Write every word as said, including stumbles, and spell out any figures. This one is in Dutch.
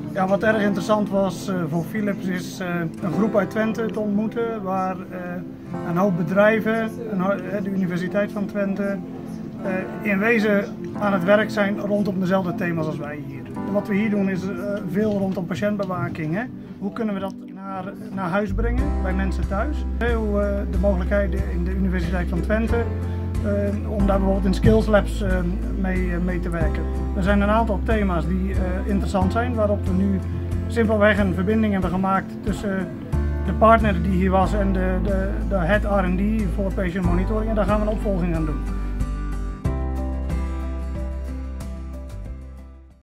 Ja, wat erg interessant was uh, voor Philips is uh, een groep uit Twente te ontmoeten, waar uh, een hoop bedrijven, een ho de Universiteit van Twente, uh, in wezen aan het werk zijn rondom dezelfde thema's als wij hier. Wat we hier doen is uh, veel rondom patiëntbewaking. Hè? Hoe kunnen we dat naar, naar huis brengen, bij mensen thuis? Hoe uh, de mogelijkheden in de Universiteit van Twente, uh, om daar bijvoorbeeld in Skills Labs uh, mee, uh, mee te werken. Er zijn een aantal thema's die uh, interessant zijn, waarop we nu simpelweg een verbinding hebben gemaakt tussen de partner die hier was en de, de, de head R en D voor patient monitoring. En daar gaan we een opvolging aan doen.